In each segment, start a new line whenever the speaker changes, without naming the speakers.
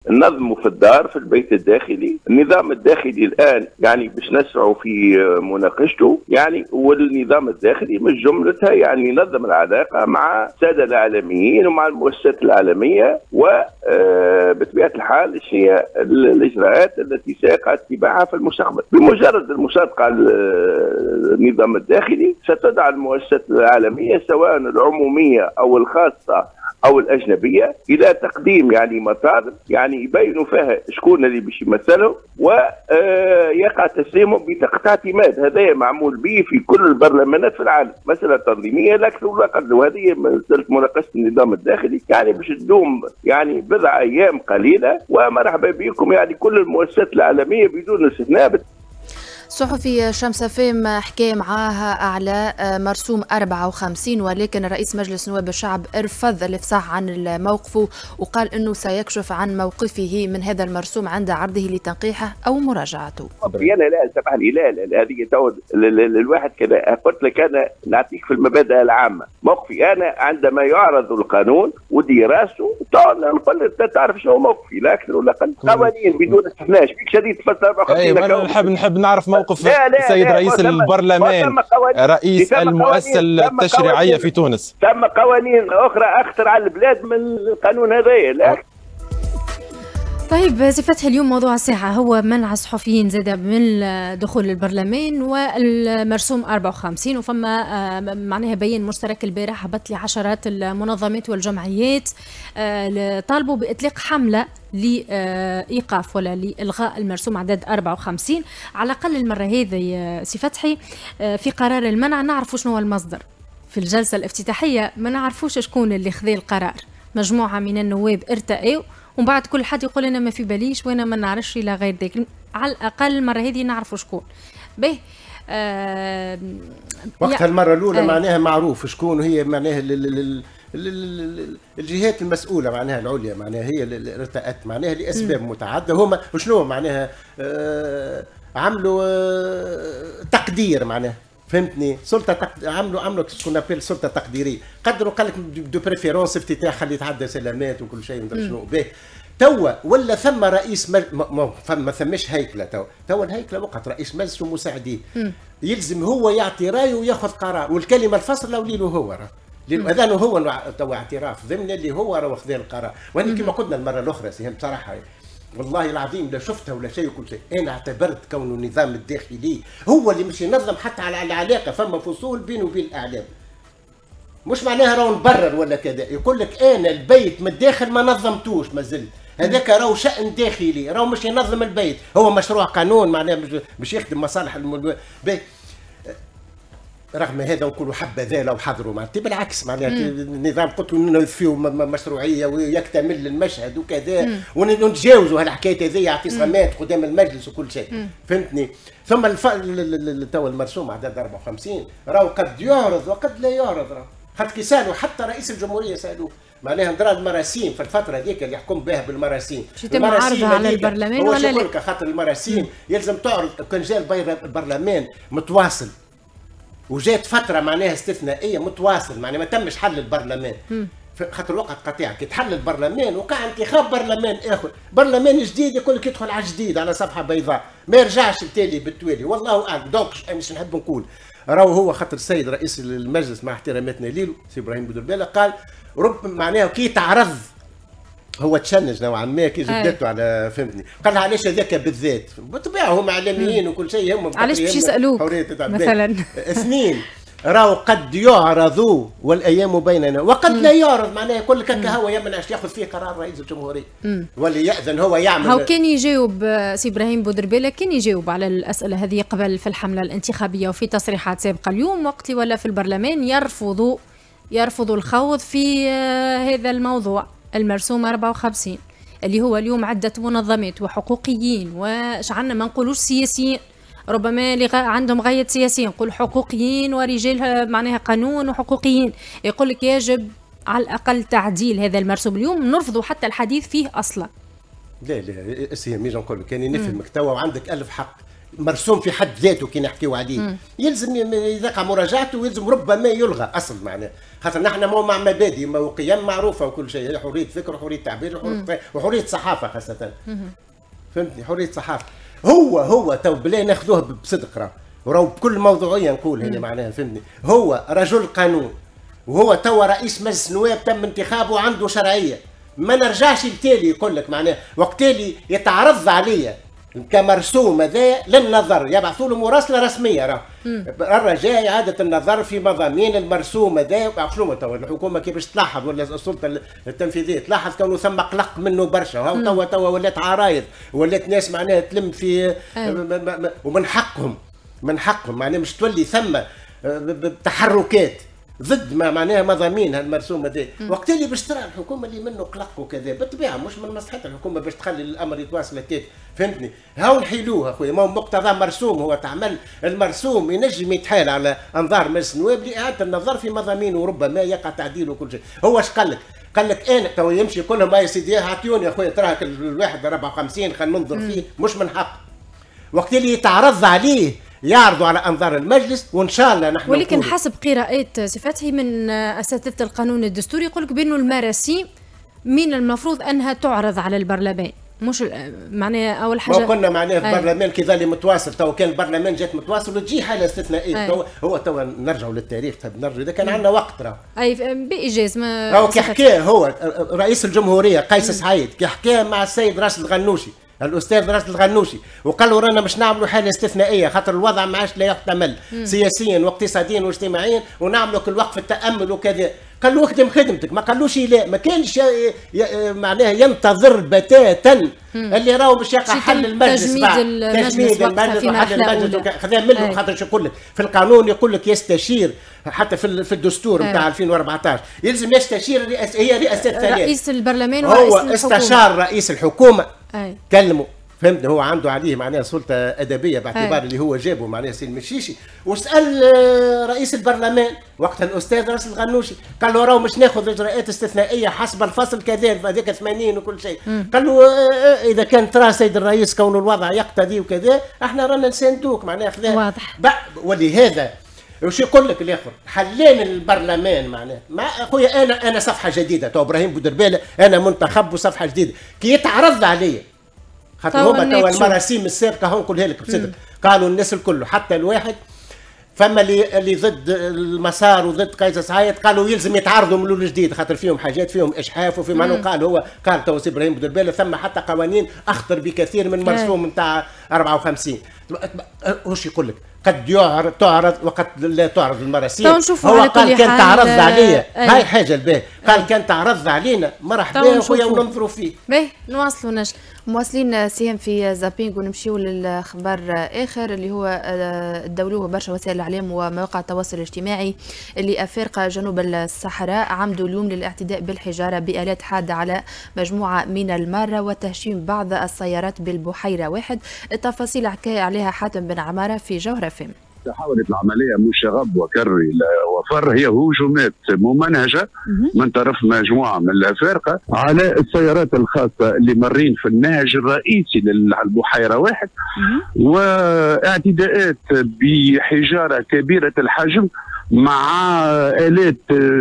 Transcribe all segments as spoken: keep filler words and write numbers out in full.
ننظموا في الدار في البيت الداخلي. النظام الداخلي الان يعني باش نسعوا في مناقشته يعني، والنظام الداخلي مش جملتها يعني ينظم العلاقه مع الساده الاعلاميين ومع المؤسسات العالميه، وبطبيعه الحال ايش هي الاجراءات التي سيقع اتباعها في المستقبل. بمجرد المصادقه النظام الداخلي ستدعى المؤسسات العالميه سواء العموميه او الخاصه او الاجنبيه الى تقديم يعني مطالب يعني يبينوا فيها شكون اللي باش يمثلهم، ويقع تسليمهم بطاقه اعتماد. هذا معمول به في كل البرلمانات في العالم، مساله تنظيميه لا اكثر ولا اقل. وهذه مساله مناقشه النظام الداخلي يعني باش تدوم يعني بضع ايام قليله، ومرحبا بكم يعني كل المؤسسات العالميه بدون استثناء.
صحفي شمس فيم حكى معاها أعلى مرسوم أربعة وخمسين، ولكن رئيس مجلس نواب الشعب ارفض الإفصاح عن موقفه وقال أنه سيكشف عن موقفه من هذا المرسوم عند عرضه لتنقيحه أو مراجعته.
لا لا سامحني، لا لا هذه تو الواحد كذا قلت لك أنا نعطيك في المبادئ العامة. موقفي أنا عندما يعرض القانون ودراسته نقول أنت تعرف شنو موقفي، لا أكثر ولا أقل. قوانين بدون استثناء فيك شديد تفسر أربعة وخمسين.
أنا نحب نحب نعرف موقف السيد رئيس البرلمان رئيس المؤسسة التشريعية في تونس.
ثم قوانين أخرى أخطر على البلاد من القانون هذايا.
طيب سي فتحي، اليوم موضوع الساعة هو منع الصحفيين زاد من دخول البرلمان والمرسوم أربعة وخمسين، وفما معناها بيان مشترك البارح هبط لعشرات المنظمات والجمعيات طالبوا بإطلاق حملة لإيقاف ولا لإلغاء المرسوم عدد أربعة وخمسين. على الأقل المرة هذه سي فتحي في قرار المنع نعرفوا شنو هو المصدر. في الجلسة الافتتاحية ما نعرفوش شكون اللي خذ القرار، مجموعة من النواب ارتأوا ومن بعد كل حد يقول انا ما في باليش وانا ما نعرفش الى غير ذلك. على الاقل المره هذه نعرفوا شكون. به آه
وقتها المره الاولى آه معناها معروف شكون هي، معناها الجهات المسؤوله معناها العليا معناها هي اللي ارتأت معناها لاسباب متعدده. هما وشنو معناها آه عملوا آه تقدير معناها، فهمتني؟ سلطه تق... عملوا عملوا شكون ابيل سلطه تقديريه، قدروا قال لك دو بريفيرونس افتتاح خلي يتعدى سلامات وكل شيء مدري شنو به. توا ولا ثم رئيس مج... ما ما ثمش هيكله، توا توا الهيكله وقت رئيس مجلس ومساعديه يلزم هو يعطي رايه وياخذ قرار، والكلمه الفصل وليله هو راه اذانه هو توا اعتراف ضمن اللي هو راه خذ القرار. وانا كما قلنا المره الاخرى سيهم بصراحه والله العظيم لا شفتها ولا شيء وكل شيء. انا اعتبرت كونه النظام الداخلي هو اللي مش ينظم حتى على العلاقه، فما فصول بينه وبين الاعلام. مش معناها راهو نبرر ولا كذا، يقول لك انا البيت من الداخل ما نظمتوش ما زلت، هذاك راهو شأن داخلي، راهو مش ينظم البيت، هو مشروع قانون معناها مش يخدم مصالح المل... رغم هذا نقولوا حبذا لو حضروا معناتها بالعكس معناها النظام قلت انه فيه مشروعيه ويكتمل المشهد وكذا ونتجاوزوا هالحكايه هذه اعتصامات قدام المجلس وكل شيء، فهمتني؟ ثم الف... تو المرسوم عدد أربعة وخمسين راهو قد يعرض وقد لا يعرض، راهو خاطر كي سالوا حتى رئيس الجمهوريه سالوه معناها ندرى المراسيم في الفتره هذيك اللي يحكم بها بالمراسيم.
يتم عرضها على البرلمان ولا لا؟
خاطر المراسيم يلزم تعرض، كان جاء البرلمان متواصل وجات فتره معناها استثنائيه متواصل معناها ما تمش حل البرلمان خاطر الوقت قطيع. كي تحل البرلمان وقع انتخاب برلمان اخر، برلمان جديد يقول لك يدخل على جديد على صفحه بيضاء ما يرجعش التالي بالتوالي والله اعلم. دونك مش نحب نقول راهو هو خاطر السيد رئيس المجلس مع احتراماتنا ليلو سي ابراهيم بودربالة قال رب معناها كي تعرض هو تشنج نوعا ما كي جبدته على فهمتني، قال علاش هذاك بالذات بالطبيعه هم اعلاميين وكل شيء هم
علاش باش يسالوك مثلا.
اثنين راهو قد يعرضوا والايام بيننا وقد لا يعرض معناها يقول لك هكا هو يمنعش ياخذ فيه قرار رئيس الجمهوريه ولا ياذن هو يعمل.
هو كان يجاوب سي ابراهيم بودربالة كان يجاوب على الاسئله هذه قبل في الحمله الانتخابيه وفي تصريحات سابقه. اليوم وقت ولا في البرلمان يرفضوا يرفضوا الخوض في هذا الموضوع المرسوم أربعة وخمسين اللي هو اليوم عدة منظمات وحقوقيين وشعلنا ما نقولوش سياسيين، ربما اللي عندهم غاية سياسيين نقول حقوقيين ورجال معناها قانون وحقوقيين، يقول لك يجب على الأقل تعديل هذا المرسوم. اليوم نرفضوا حتى الحديث فيه أصلا.
لا لا سي ميجا نقول لك كان نفهمك توا وعندك ألف حق، مرسوم في حد ذاته كي نحكيو عليه مم. يلزم يذاق مراجعته ويلزم ربما يلغى اصل معناه خاطر نحن مو مع مبادئ وقيم معروفه وكل شيء حريه فكر وحريه تعبير وحريه صحافه خاصه مم. فهمتني حريه صحافه هو هو تو بلا ناخذوه بصدق راه وراه بكل موضوعيه نقول هي معناها فهمتني هو رجل قانون وهو توا رئيس مجلس النواب تم انتخابه وعنده شرعيه ما نرجعش لتالي يقول لك معناه وقت اللي يتعرض عليا كمرسوم هذا للنظر يبعثوا له مراسله رسميه راه الرجاء اعاده النظر في مضامين المرسوم هذا شنو توا الحكومه كيفاش تلاحظ ولا السلطه التنفيذيه تلاحظ كونه ثم قلق منه برشا هاو توا توا ولات عرايض ولات ناس معناها تلم في ومن حقهم من حقهم معناها مش تولي ثم تحركات ضد ما معناها مضامين هالمرسوم هذا وقت اللي باش ترى الحكومه اللي منه قلق وكذا بالطبيعه مش من مصلحتها الحكومه باش تخلي الامر يتواصل هكاك فهمتني هاو نحيلوه اخويا ما هو مقتضى مرسوم هو تعمل المرسوم ينجم يتحال على انظار مجلس النواب لاعاده النظر في مضامينه وربما يقع تعديل وكل شيء هو اش قال لك؟ قال لك انا تو يمشي كلهم يا سيدي اعطيوني يا اخويا تراك الواحد أربعة وخمسين خلينا ننظر فيه مش من حق وقت اللي يتعرض عليه يعرضوا على انظار المجلس وان شاء الله نحن
ولكن حسب قراءات صفاته من اساتذه القانون الدستوري يقول لك بانه المراسيم من المفروض انها تعرض على البرلمان مش معناها اول حاجه
ما قلنا معناها في البرلمان كي ظل متواصل تو كان البرلمان جات متواصل وتجي حاله استثنائيه تو هو تو نرجعوا للتاريخ تحب نرجعوا اذا كان عندنا وقت راه
اي بايجاز ما
راهو كي حكاه هو رئيس الجمهوريه قيس سعيد كي حكاه مع السيد راشد الغنوشي الاستاذ راشد الغنوشي وقال له رانا باش نعملوا حاله استثنائيه خاطر الوضع ما عادش لا يحتمل سياسيا واقتصاديا واجتماعيا ونعملوا كل وقف التامل وكذا قال له اخدم خدمتك ما قالوش لا ما كانش معناها ينتظر بتاتا اللي راهو باش يقع حل المجلس
تجميد المجلس
تجميد المجلس وحل المجلس خذا منه خاطر شو يقول لك في القانون يقول لك يستشير حتى في في الدستور نتاع ألفين وأربعطاش يلزم يستشير هي رئاسه ثلاث
رئيس البرلمان
ورئيس الحكومه هو استشار رئيس الحكومه كلمه فهمت هو عنده عليه معناها سلطه ادبيه باعتبار اللي هو جابه معناها سي المشيشي وسال رئيس البرلمان وقتها الاستاذ راشد الغنوشي قال له راهو مش ناخذ اجراءات استثنائيه حسب الفصل كذا هذاك ثمانين وكل شيء قال له اذا كان ترى سيد الرئيس كون الوضع يقتضي وكذا احنا رانا نساندوك معناها خذا
واضح
ولهذا وش يقول لك الاخر حلين البرلمان معناه ما اخويا انا انا صفحه جديده تو ابراهيم بودرباله انا منتخب وصفحه جديده كي يتعرض عليا خاطر هما توا المراسيم السابقه هون نقولها لك بصدق قالوا الناس الكل حتى الواحد فما اللي اللي ضد المسار وضد قيس سعيد قالوا يلزم يتعرضوا من الجديد خاطر فيهم حاجات فيهم اشحاف وفي معنى قال هو قال تو سي ابراهيم بودرباله ثم حتى قوانين اخطر بكثير من مرسوم نتاع أربعة وخمسين وش يقول لك قد يعرض تعرض وقد لا تعرض المراسيم هو قال كان تعرض عليا هاي حاجه الباهي قال كان تعرض علينا مرحبا خويا وننظروا فيه
باهي نواصلوا نجم
مواصلين سيهم في زابينغ ونمشيو للخبر اخر اللي هو دولوه برشا وسائل الاعلام ومواقع التواصل الاجتماعي اللي افارقه جنوب الصحراء عمدوا اليوم للاعتداء بالحجاره بآلات حاده على مجموعه من الماره وتهشيم بعض السيارات بالبحيره واحد. التفاصيل حكى عليها حاتم بن عماره في جوهره فيم.
تحولت العملية مشغب وكري وفر هي هجومات ممنهجة من طرف مجموعة من الأفارقة على السيارات الخاصة اللي مرين في النهج الرئيسي للبحيرة واحد واعتداءات بحجارة كبيرة الحجم مع آلات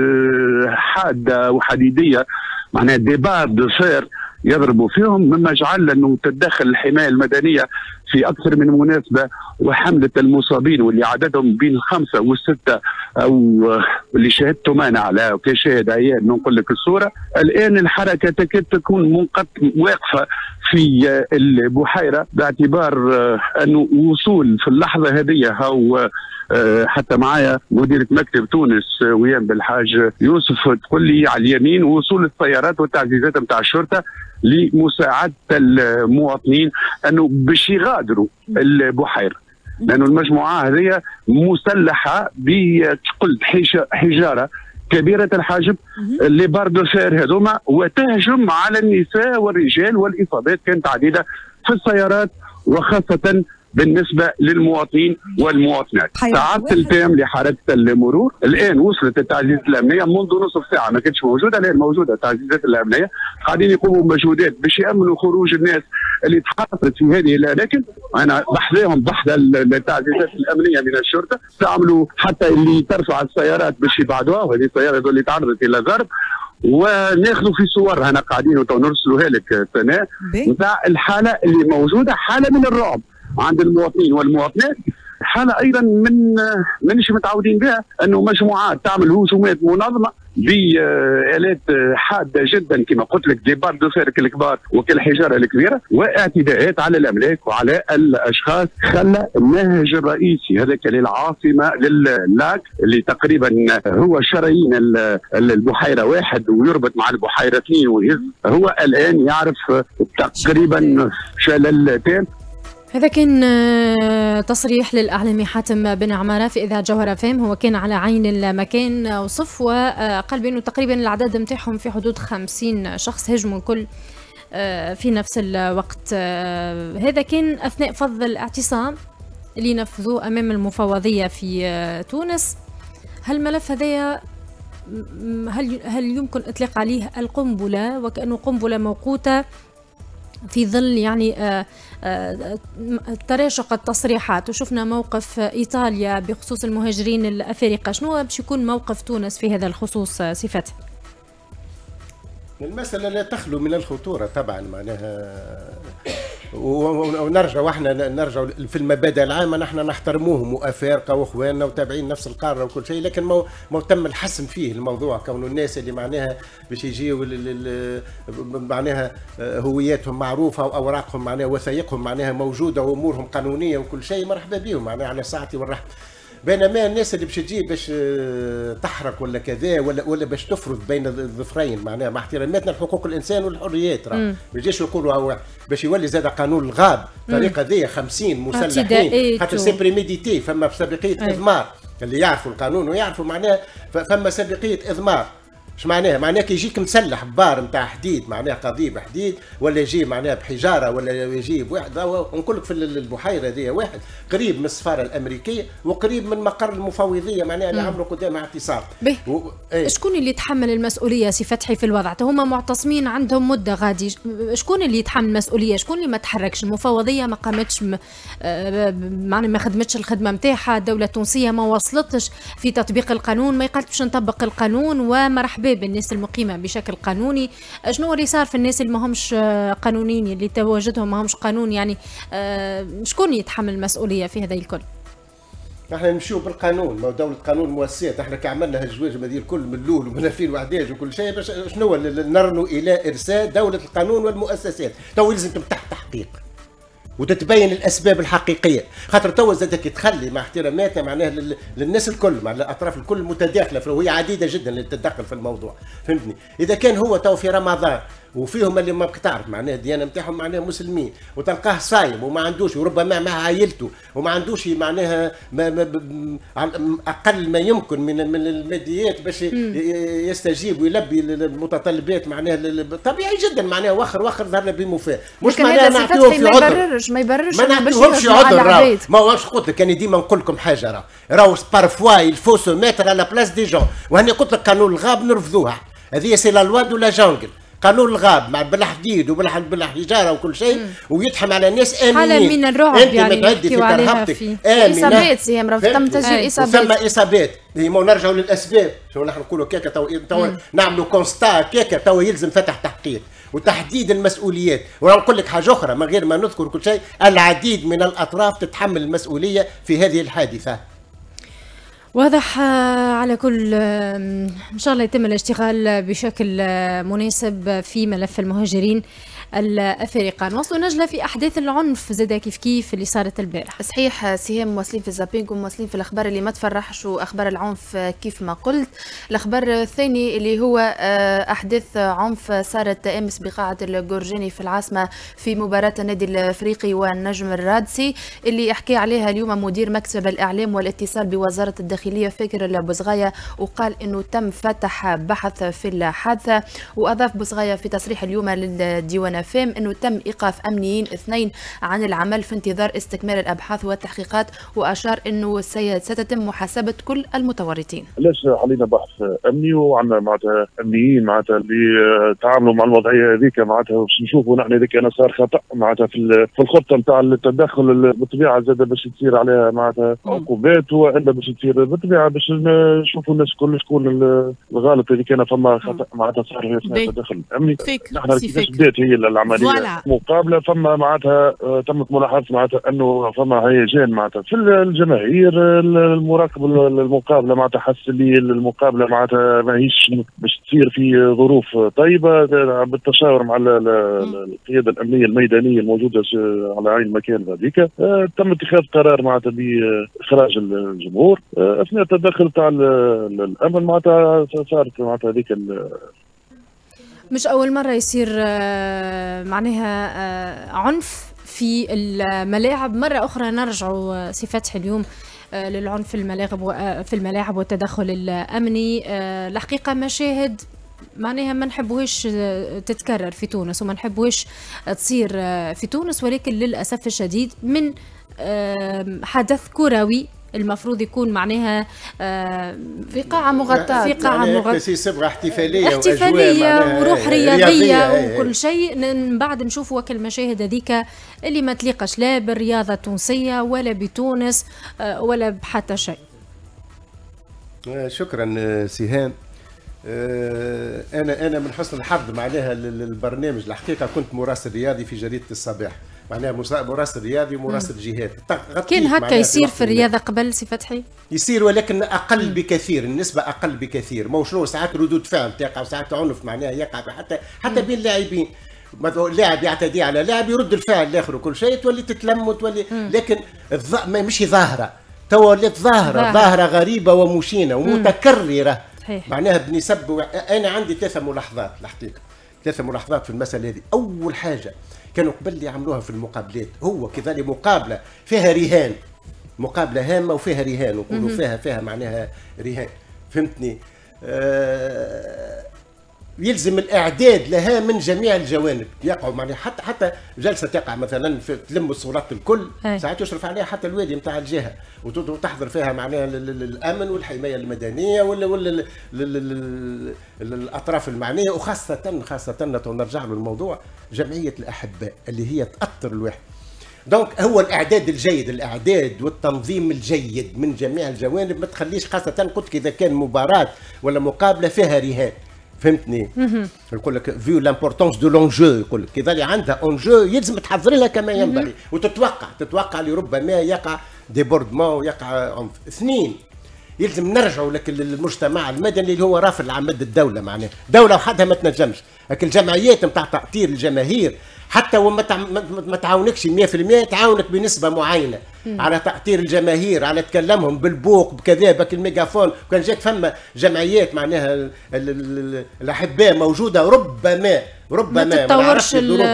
حادة وحديدية معناها ديبار دو فير يضربوا فيهم مما جعل انه تتدخل الحمايه المدنيه في اكثر من مناسبه وحمله المصابين واللي عددهم بين الخمسه والسته او اللي شاهدتهم انا على كشاهد عيان نقول لك الصوره. الان الحركه تكاد تكون منقطع واقفه في البحيره باعتبار انه وصول في اللحظه هذه هو حتى معايا مديرة مكتب تونس ويان بالحاج يوسف تقول لي على اليمين وصول السيارات والتعزيزات نتاع الشرطه لمساعده المواطنين انه باش يغادروا البحيره لانه المجموعه هذه مسلحه بقلت حجاره كبيره الحجم اللي باردو فير هذوما وتهجم على النساء والرجال والاصابات كانت عديده في السيارات وخاصه بالنسبة للمواطنين والمواطنات. تعطل تام لحركة المرور، الآن وصلت التعزيزات الأمنية منذ نصف ساعة ما كانتش موجودة، الآن موجودة التعزيزات الأمنية قاعدين يقوموا بمجهودات باش يأمنوا خروج الناس اللي تحصلت في هذه الاماكن. انا بحذاهم بحث التعزيزات الامنيه من الشرطه، استعملوا حتى اللي ترفع السيارات باش يبعدوها، وهذه السيارات اللي تعرضت الى ضرب، وناخذوا في صور هنا قاعدين ونرسلوها لك سناء نتاع الحاله اللي موجوده، حاله من الرعب عند المواطنين والمواطنات، حاله ايضا من مانيش متعودين بها، انه مجموعات تعمل هجومات منظمه بآلات حاده جدا كما قلت لك، ديبار دو فيرك الكبار وكالحجاره الكبيره، واعتداءات على الاملاك وعلى الاشخاص. خلى النهج الرئيسي هذاك للعاصمه لللاك اللي تقريبا هو شرايين البحيره واحد ويربط مع البحيره اثنين ويهز، هو الان يعرف تقريبا شلل تام.
هذا كان تصريح للإعلامي حاتم بن عمارة في إذاعة جوهرة فام، هو كان على عين المكان وصف، وقال بأنه تقريبا الأعداد متاعهم في حدود خمسين شخص هجموا الكل في نفس الوقت. هذا كان أثناء فض الاعتصام اللي نفذوه أمام المفوضية في تونس. هالملف هذايا هل هل يمكن إطلاق عليه القنبلة، وكأنه قنبلة موقوتة في ظل يعني آآ آآ تراشق التصريحات، وشفنا موقف إيطاليا بخصوص المهاجرين الأفارقة، شنو باش يكون موقف تونس في هذا الخصوص صفات؟
المسألة لا تخلو من الخطورة طبعا، معناها ونرجع واحنا نرجع في المبادئ العامة، نحن نحترموهم وأفارقة واخواننا وتابعين نفس القارة وكل شيء، لكن ما ما تم الحسم فيه الموضوع، كون الناس اللي معناها باش يجيوا معناها هوياتهم معروفة وأوراقهم معناها وثائقهم معناها موجودة وأمورهم قانونية وكل شيء، مرحبا بهم معناها على ساعتي والرحب. بينما الناس اللي باش تجي باش تحرق ولا كذا ولا ولا باش تفرض بين الظفرين معناها مع احتراماتنا لحقوق الانسان والحريات، راه ما يجيش يقولوا هو باش يولي زاد قانون الغاب طريقه ذي خمسين مسلحين، خاطر سي بريميديتي، فما سابقيه اضمار اللي يعرفوا القانون ويعرفوا معناها، فما سابقيه اضمار. اش معناها؟ معناها كي يجيك مسلح ببار نتاع حديد معناها قضيب حديد، ولا يجي معناها بحجاره، ولا يجي بواحد، ونقول لك في البحيره ذي واحد قريب من السفاره الامريكيه وقريب من مقر المفوضيه معناها اللي عملوا قدام اعتصام.
و... ايه؟ شكون اللي يتحمل المسؤوليه سي فتحي في الوضع؟ هما معتصمين عندهم مده غادي، شكون اللي يتحمل المسؤوليه؟ شكون اللي ما تحركش؟ المفوضيه ما قامتش م... معناها ما خدمتش الخدمه نتاعها، الدوله التونسيه ما وصلتش في تطبيق القانون، ما قالت باش نطبق القانون ومرحبا بالناس المقيمه بشكل قانوني. شنو اللي صار في الناس اللي ما همش قانونيين، اللي تواجدهم ما همش قانون؟ يعني شكون يتحمل المسؤوليه في هذا الكل؟
احنا نمشيو بالقانون، ما دولة قانون مؤسسات، احنا كي عملنا هالجواج هذه الكل من الاول ومن ألفين وأحد عشر وكل شيء، باش شنو نرنوا الى ارساء دولة القانون والمؤسسات، تو يلزم تفتح تحقيق وتتبين الاسباب الحقيقيه، خاطر تو زادك تخلي مع احتراماتنا معناها للناس الكل، مع الاطراف الكل متداخله، وهي عديده جدا اللي تتدخل في الموضوع، فهمتني؟ اذا كان هو تو في رمضان وفيهم اللي ما تعرف معناها الديانه نتاعهم معناها مسلمين، وتلقاه صايم وما عندوش، وربما مع عائلته وما عندوش معناها ما ما اقل ما يمكن من من الماديات باش يستجيب ويلبي المتطلبات معناها طبيعي جدا معناها، وخر وخر ظهرنا بمفاه، مش معناها نعطيهم في عذر،
ما يبررش ما يبررش
ما نعطيهمش عذر، ما هوش قلت لك، انا ديما نقول لكم حاجه، راه راهو بارفوا يلفو سو ميتر على بلاس دي جون، وهني قلت لك قانون الغاب نرفضوها، هذه سي لا لوا دو لا جونجل، قانون الغاب مع بالحديد وبالحجاره وكل شيء، ويتحم على الناس امنين،
حاله من الرعب
انت
يعني
متعدي في ترهبتك
امنه، اصابات سيهم راه تم تسجيل اصابات،
ثم اصابات، هما نرجعوا للاسباب، شو نحن نقولوا كيكا تو تو نعملوا كونستا كيكا، تو يلزم فتح تحقيق وتحديد المسؤوليات، ونقول لك حاجه اخرى من غير ما نذكر كل شيء، العديد من الاطراف تتحمل المسؤوليه في هذه الحادثه.
واضح على كل، إن شاء الله يتم الاشتغال بشكل مناسب في ملف المهاجرين الافارقه. نوصلوا نجله في احداث العنف زاده كيف كيف اللي صارت البارح.
صحيح سهام، مواصلين في الزابينغ ومواصلين في الاخبار اللي ما تفرحش واخبار العنف كيف ما قلت. الاخبار الثاني اللي هو احداث عنف صارت امس بقاعه الجورجيني في العاصمه في مباراه النادي الافريقي والنجم الرادسي اللي احكي عليها اليوم مدير مكتب الاعلام والاتصال بوزاره الداخليه فاكر البوزغايه، وقال انه تم فتح بحث في الحادثه. واضاف بوزغايه في تصريح اليوم للديوان فام انه تم ايقاف امنيين اثنين عن العمل في انتظار استكمال الابحاث والتحقيقات، واشار انه ستتم محاسبه كل المتورطين.
ليش علينا بحث امني وعندنا معناتها امنيين معناتها اللي تعاملوا مع الوضعيه هذيك معناتها باش نشوفوا نحن هذيك انا صار خطا معناتها في في الخطه نتاع التدخل بالطبيعه زاد باش تصير عليها معناتها عقوبات، والا باش تصير بالطبيعه باش نشوفوا الناس كل شكون الغالط اللي كان فما خطا معناتها صار في التدخل الامني. نحن كيفاش بدات هي العمليه مقابله فما معناتها تمت ملاحظه معناتها انه فما هيجان معناتها في الجماهير، المراقب المقابله معناتها حس اللي المقابله معناتها ماهيش باش تصير في ظروف طيبه بالتشاور مع القياده الامنيه الميدانيه الموجوده على عين المكان هذيك. تم اتخاذ قرار معناتها باخراج الجمهور اثناء التدخل تاع الامن معناتها صارت معناتها هذيك.
مش اول مره يصير معناها عنف في الملاعب، مره اخرى نرجعوا سي فتحي اليوم للعنف في الملاعب في الملاعب والتدخل الامني. الحقيقه مشاهد معناها ما نحبوهاش تتكرر في تونس وما نحبوهاش تصير في تونس، ولكن للاسف الشديد من حدث كروي المفروض يكون معناها
في قاعة مغطاة،
في قاعة
يعني
مغطاة
صبغة احتفالية
احتفالية وروح رياضية,
رياضية
وكل شيء. من بعد نشوفوا وكل المشاهد هذيك اللي ما تليقش لا بالرياضة التونسية ولا بتونس ولا بحتى شيء.
شكرا سهام. انا انا من حسن الحظ معناها البرنامج الحقيقه كنت مراسل رياضي في جريده الصباح، معناها مراسل رياضي ومراسل جهات.
كان هكا يصير في الرياضه قبل سي فتحي؟
يصير ولكن اقل بكثير، النسبه اقل بكثير. ما شنو ساعات ردود فعل تقع وساعات عنف معناها يقع حتى حتى بين اللاعبين. لاعب يعتدي على لاعب يرد الفعل الاخر وكل شيء، تولي تتلم وتولي. لكن مش ظاهره، تو ولات ظاهره ظاهره غريبه ومشينه ومتكرره معناها بنسب. انا عندي ثلاثه ملاحظات الحقيقه، ثلاثه ملاحظات في المساله هذه. اول حاجه كانوا قبل اللي عملوها في المقابلات، هو كذلك مقابله فيها رهان، مقابله هامه وفيها رهان، ونقولوا فيها فيها معناها رهان، فهمتني؟ آه يلزم الاعداد لها من جميع الجوانب، يقعوا معناها حتى حتى جلسه تقع مثلا في تلم الصورات الكل، ساعات يشرف عليها حتى الوالي نتاع الجهه وتحضر فيها معناها الامن والحمايه المدنيه ولا ولا الاطراف المعنيه، وخاصه خاصه نرجع له الموضوع جمعيه الاحباء اللي هي تاثر الواحد. دونك هو الاعداد الجيد، الاعداد والتنظيم الجيد من جميع الجوانب، ما تخليش خاصه قلت اذا كان مباراه ولا مقابله فيها رهان، فهمتني؟ يقول لك فيو لامبورتونس دو لونجو، يقول لك كذا عندها اونجو يلزم تحضر لها كما ينبغي وتتوقع تتوقع لربما يقع ديبوردمون ويقع عنف. اثنين، يلزم نرجعوا لك للمجتمع المدني اللي هو رافض لعمد الدوله، معناها دوله وحدها ما تنجمش، لكن الجمعيات نتاع تأطير الجماهير حتى وما ما تعاونكش مية في المية، تعاونك بنسبه معينه على تأطير الجماهير، على تكلمهم بالبوق بكذا بك الميجافون. كان جات فما جمعيات معناها الاحباء موجوده، ربما ربما ما
تتطورش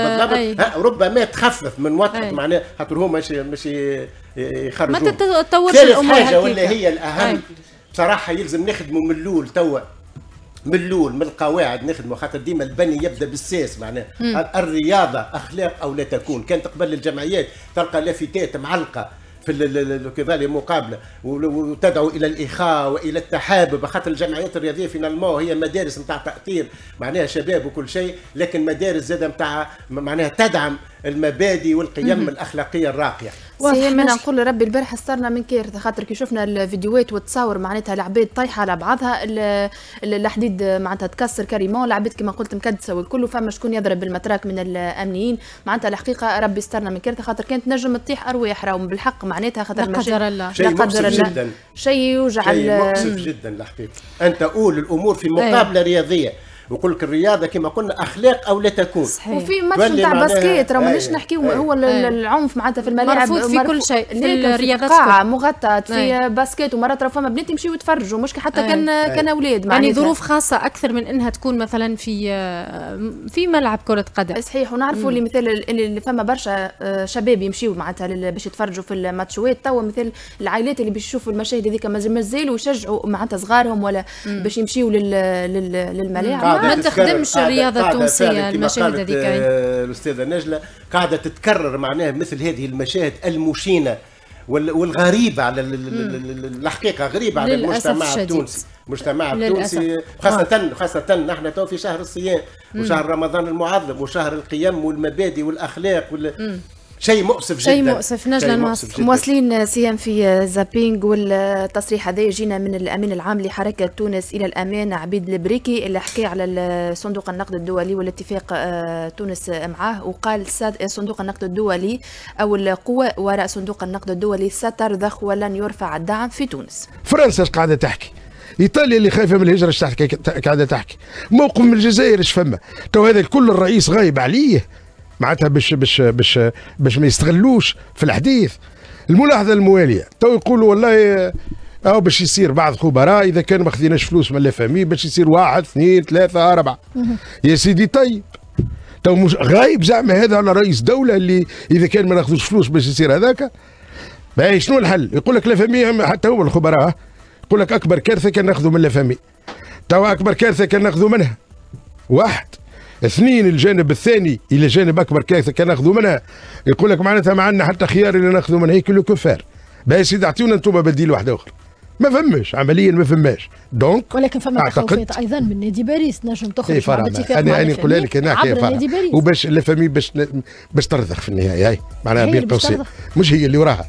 ربما تخفف من وقت معناها خاطر هما مش مش يخرجوا.
ما تتطورش الامور.
حاجه ولا هي الاهم بصراحه يلزم نخدموا من الاول توا، من الاول من القواعد نخدموا، خاطر ديما البني يبدا بالساس معناها. الرياضه اخلاق او لا تكون. كانت قبل الجمعيات تلقى لافتات معلقه في كذا المقابله وتدعو الى الاخاء والى التحابب، خاطر الجمعيات الرياضيه فينالمون هي مدارس نتاع تاثير معناها شباب وكل شيء، لكن مدارس زاده نتاع معناها تدعم المبادئ والقيم الاخلاقيه الراقيه.
سيما نقول ربي البارحه صرنا من كارثه، خاطر كي شفنا الفيديوهات والتصاور معناتها العباد طايحه على بعضها، الحديد معناتها تكسر كريمون، العباد كما قلت مكدسه والكل، فما شكون يضرب بالمتراك من الامنيين، معناتها الحقيقه ربي استرنا من كارثه، خاطر كانت نجم تطيح ارواح راهم بالحق معناتها، خاطر
لا قدر الله
لا قدر الله
شيء يوجع،
شيء مؤسف جدا الحقيقه. انت قول الامور في مقابله رياضيه ويقول لك الرياضه كما قلنا اخلاق او لا تكون.
صحيح. وفي ماتش نتاع باسكيت راه مانيش نحكيو هو العنف معناتها في الملاعب
مرفوض في كل شيء، في الرياضات
قاعه مغطاه في باسكيت، ومرات راه فما بنات يمشيو يتفرجوا مش حتى كان كان اولاد
معناتها، يعني ظروف خاصه اكثر من انها تكون مثلا في في ملعب كره قدم.
صحيح. ونعرفوا اللي مثال اللي فما برشا شباب يمشيو معناتها باش يتفرجوا في الماتشوات، توا مثل العائلات اللي باش يشوفوا المشاهد هذيك مازالوا يشجعوا معناتها صغارهم ولا باش يمشيو للملاعب.
ما تخدمش الرياضه التونسيه المشاهد هذيك.
الاستاذه نجله قاعده تتكرر معناها مثل هذه المشاهد المشينه والغريبه على الحقيقه، غريبه على المجتمع التونسي. المجتمع التونسي خاصه خاصه نحن تو في شهر الصيام وشهر رمضان المعظم وشهر القيم والمبادئ والاخلاق وال... شيء مؤسف جدا.
شيء مؤسف. نجلا نواصل
مواصلين سيام في زابينغ، والتصريح هذا يجينا من الامين العام لحركه تونس الى الامان عبيد البريكي اللي حكى على صندوق النقد الدولي والاتفاق تونس معاه، وقال صندوق النقد الدولي او القوى وراء صندوق النقد الدولي سترضخ ولن يرفع الدعم في تونس.
فرنسا اش قاعده تحكي؟ ايطاليا اللي خايفه من الهجره اش قاعده تحكي؟ موقف من الجزائر اش فما؟ تو هذا الكل الرئيس غايب عليه معناتها باش باش باش باش ما يستغلوش في الحديث. الملاحظه المواليه تو يقولوا والله او باش يصير بعض خبراء اذا كان ما خذيناش فلوس من لافامي باش يصير واحد اثنين ثلاثه اربعه. يا سيدي طيب تو مش غايب زعما هذا على رئيس دوله اللي اذا كان ما ناخذوش فلوس باش يصير هذاك. باهي شنو الحل؟ يقول لك لافامي حتى هو الخبراء يقول لك اكبر كارثه كان ناخذوا من لافامي. تو اكبر كارثه كان ناخذوا منها واحد. اثنين الجانب الثاني الى جانب اكبر كارثه كان ناخذوا منها يقول لك معناتها ما عندنا حتى خيار اللي ناخذوا منها هيك كفار. باهي سيدي اعطيونا انتم بديل واحد اخر. ما فماش عمليا ما فماش. دونك
ولكن فما تخوفات ايضا من نادي باريس نجم تخرج
مع الاتفاق انا انا نقول لك انا حكايه فرع وباش لا فامي باش باش ترضخ في النهايه. هاي معناها بين قوسين مش هي اللي وراها.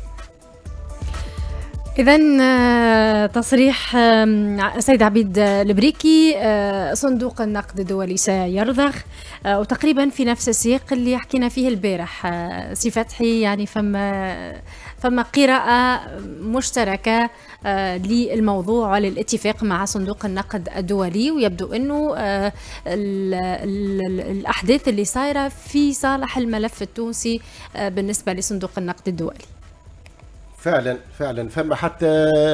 إذن تصريح سيد عبيد البريكي صندوق النقد الدولي سيرضخ وتقريبا في نفس السياق اللي حكينا فيه البارح سي فتحي. يعني فما فما قراءة مشتركة للموضوع وللاتفاق مع صندوق النقد الدولي، ويبدو أنه الأحداث اللي صايرة في صالح الملف التونسي بالنسبة لصندوق النقد الدولي.
فعلا فعلا فما حتى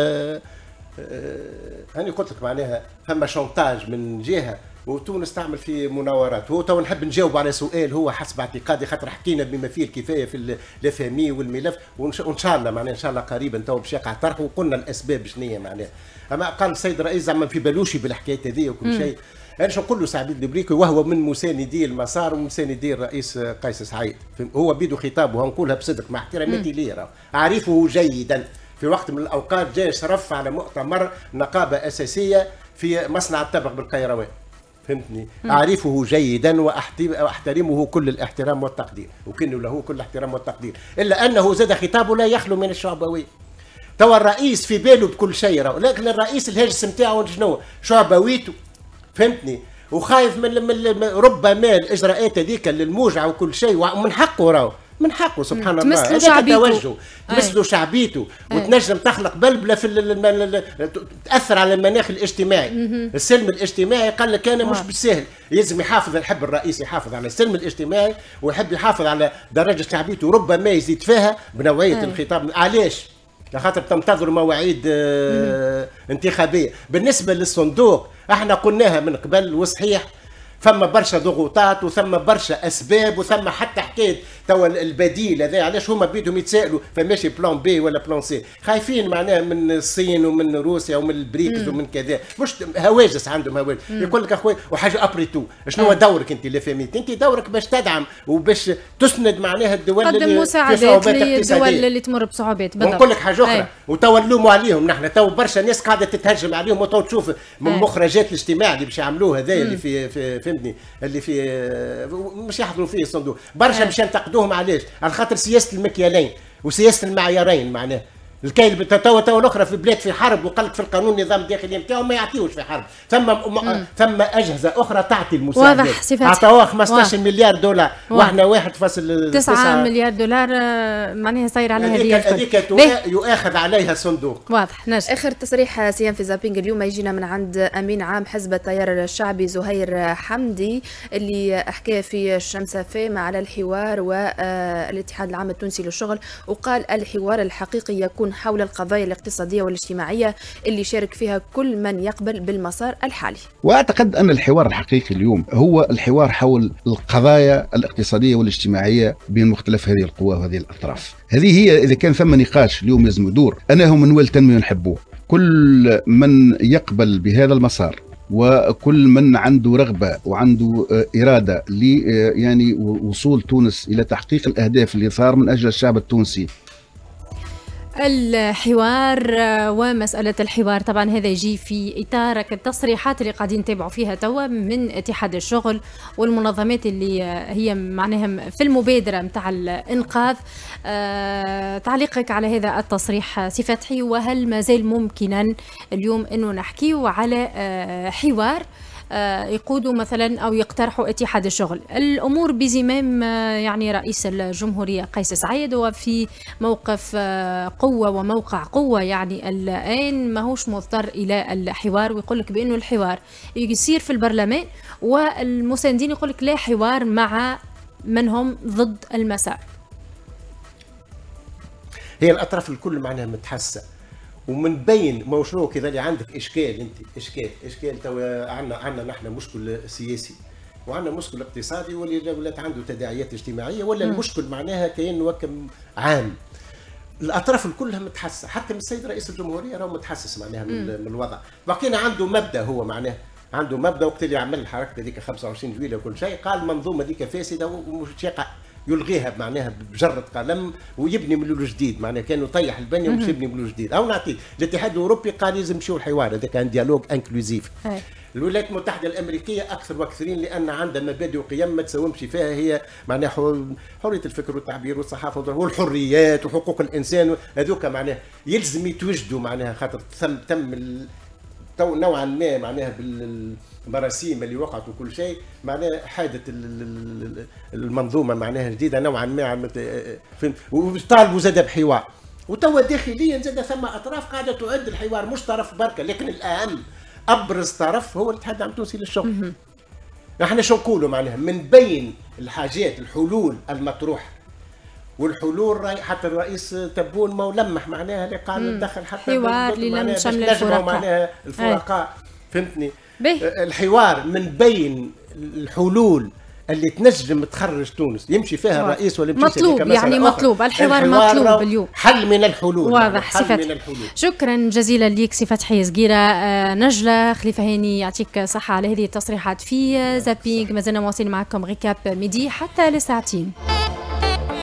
أنا قلت لك معناها فما شونتاج من جهة وتونس تعمل في مناورات. هو تو نحب نجاوب على سؤال هو حسب اعتقادي خاطر حكينا بما فيه الكفايه في لافامي والملف وان شاء الله معناها ان شاء الله قريبا تو باش يقع طرح وقلنا الاسباب شنو معناها. اما قال السيد الرئيس زعما في بالوشي بالحكايه هذه وكل شيء. انا شو نقول له سعيد البريكي وهو من مساندي المسار ومساندي الرئيس قيس سعيد. هو بيدو خطابه ونقولها بصدق مع احتراماتي ليه اعرفه جيدا. في وقت من الاوقات جاء شرف على مؤتمر نقابه اساسيه في مصنع الطبق بالقيروان. فهمتني؟ اعرفه جيدا واحترمه كل الاحترام والتقدير وكن له كل الاحترام والتقدير، الا انه زاد خطابه لا يخلو من الشعبويه. توا الرئيس في باله بكل شيء راهو، لكن الرئيس الهاجس نتاعو شنو؟ شعبويته. فهمتني؟ وخايف من, من ربما الاجراءات هذيك للموجعه وكل شيء ومن حقه راهو من حقه سبحان الله.
هذاك توجه
تمس له شعبيته وتنجم تخلق بلبله في تاثر على المناخ الاجتماعي. السلم الاجتماعي قال لك انا مش بالسهل يلزم يحافظ. يحب الرئيس يحافظ على السلم الاجتماعي ويحب يحافظ على درجه شعبيته ربما يزيد فيها بنوعيه الخطاب. علاش؟ لخاطر تنتظروا مواعيد آه انتخابيه. بالنسبه للصندوق احنا قلناها من قبل وصحيح ثم برشا ضغوطات وثم برشا اسباب وثم حتى حكايه توا البديل هذا. علاش هما بيدهم يتسائلوا فماشي بلان بي ولا بلان سي؟ خايفين معناها من الصين ومن روسيا ومن البريكس ومن كذا. مش هواجس عندهم هواجس. يقول لك اخوي وحاجه ابري تو شنو هو دورك انت لافاميت؟ انت دورك باش تدعم وباش تسند معناها الدول
اللي
تقدم
مساعدات للدول اللي تمر بصعوبات.
ونقول لك حاجه اخرى وتوا نلوموا عليهم نحن. تو برشا ناس قاعده تتهجم عليهم وتو تشوف من مخرجات الاجتماع اللي باش يعملوه هذا اللي في, في فهمتني اللي في مش يحضروا فيه الصندوق. برشا باش ينتقدوهم علاش؟ على خاطر سياسه المكيالين وسياسه المعيارين معناه. الكاين توا توا الاخرى في بلاد في حرب وقال لك في القانون النظام الداخلي نتاعهم ما يعطيوش في حرب. ثم ثم اجهزه اخرى تعطي المساعدات.
واضح صفات
عطاوها خمسطاش مليار دولار واحنا واحد فاصل
تسعة مليار دولار معناها صاير على هذه
هذيك يؤاخذ عليها الصندوق.
واضح. نجم
اخر تصريح سيام في زابينغ اليوم يجينا من عند امين عام حزب التيار الشعبي زهير حمدي اللي حكى في الشمسافيم على الحوار والاتحاد العام التونسي للشغل، وقال الحوار الحقيقي يكون حول القضايا الاقتصادية والاجتماعية اللي شارك فيها كل من يقبل بالمسار الحالي.
وأعتقد أن الحوار الحقيقي اليوم هو الحوار حول القضايا الاقتصادية والاجتماعية بين مختلف هذه القوى وهذه الأطراف. هذه هي إذا كان ثم نقاش اليوم لازم يدور. أنا هم من التنمية نحبوه. كل من يقبل بهذا المسار وكل من عنده رغبة وعنده إرادة ل يعني وصول تونس إلى تحقيق الأهداف اللي صار من أجل الشعب التونسي.
الحوار ومسألة الحوار طبعا هذا يجي في إطار التصريحات اللي قاعدين نتابعوا فيها توا من اتحاد الشغل والمنظمات اللي هي معناها في المبادرة متاع الإنقاذ. أه تعليقك على هذا التصريح سي فتحي، وهل ما زال ممكنا اليوم أنه نحكيه على أه حوار يقودوا مثلا أو يقترحوا اتحاد الشغل؟ الأمور بزمام يعني رئيس الجمهورية قيس سعيد، وفي موقف قوة وموقع قوة يعني الآن ماهوش مضطر إلى الحوار، ويقول لك بأنه الحوار يصير في البرلمان، والمساندين يقول لك لا حوار مع من هم ضد المسار.
هي الأطراف الكل معناها متحسة ومن بين ما شنو كذا اللي عندك اشكال، انت اشكال اشكال توا عندنا عندنا نحن مشكل سياسي وعندنا مشكل اقتصادي واللي ولات عنده تداعيات اجتماعيه، ولا م. المشكل معناها كاين وكم عام. الاطراف الكلها متحسه، حتى من السيد رئيس الجمهوريه راه متحسس معناها من, من الوضع. بقينا عنده مبدا، هو معناه عنده مبدا وقت اللي عمل الحركه هذيك خمسة وعشرين جويليه وكل شيء، قال المنظومه هذيك فاسده ومش يقع يلغيها معناها بجرة قلم ويبني من الجديد. معناها كانوا يطيح البنيه ومش يبني من الجديد. او نعطي الاتحاد الاوروبي قال لازم نمشيو الحوار، هذا كان ديالوج انكلوزيف. الولايات المتحده الامريكيه اكثر واكثرين لان عندها مبادئ وقيم ما تساومش فيها، هي معناها حريه الفكر والتعبير والصحافه والحريات وحقوق الانسان، هذوك معناها يلزم يتوجدوا معناها خاطر تم تم تو نوعا ما معناها بالمراسيم اللي وقعت وكل شيء معناها حادث المنظومه معناها جديده نوعا ما، وطالبوا زاد بحوار. وتوا داخليا زاد ثم اطراف قاعده تعد الحوار، مش طرف بركه، لكن الاهم ابرز طرف هو الاتحاد العام التونسي للشغل. نحن شو نقولوا معناها من بين الحاجات الحلول المطروحه، والحلول راي حتى الرئيس تبون ما ولمح معناها اللي قال ندخل حتى
حوار لنجم الفرقاء
معناها الفرقاء، فهمتني؟ الحوار من بين الحلول اللي تنجم تخرج تونس يمشي فيها الرئيس ولا يمشي
مطلوب يعني مطلوب الحوار, الحوار مطلوب اليوم،
حل من الحلول.
واضح سي فتحي، شكرا جزيلا ليك سي فتحي صقيره. آه نجله خليفه هاني يعطيك صحه على هذه التصريحات في زابينغ. مازلنا مواصلين معكم غيكاب ميدي حتى لساعتين.